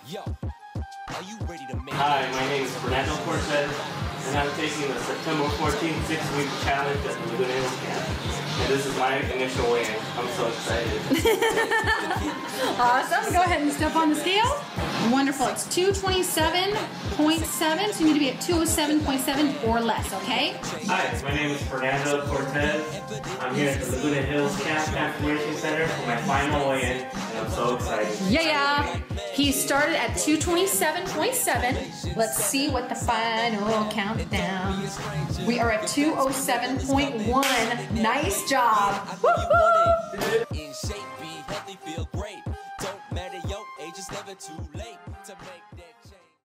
Hi, my name is Fernando Cortez, and I'm taking the September 14th 6-week challenge at the Laguna camp. And this is my initial weigh-in. I'm so excited. Awesome. Go ahead and step on the scale. Wonderful. It's 227.7, so you need to be at 207.7 or less, okay? Hi, my name is Fernando Cortez. I'm here at the Laguna Hills Camp Transformation Center for my final weigh-in, and I'm so excited. Yeah. He started at 227.7. Let's see what the final countdown. We are at 207.1. Nice job. Woo-hoo! In shape, be healthy, feel great. Don't matter your age, it's never too late to make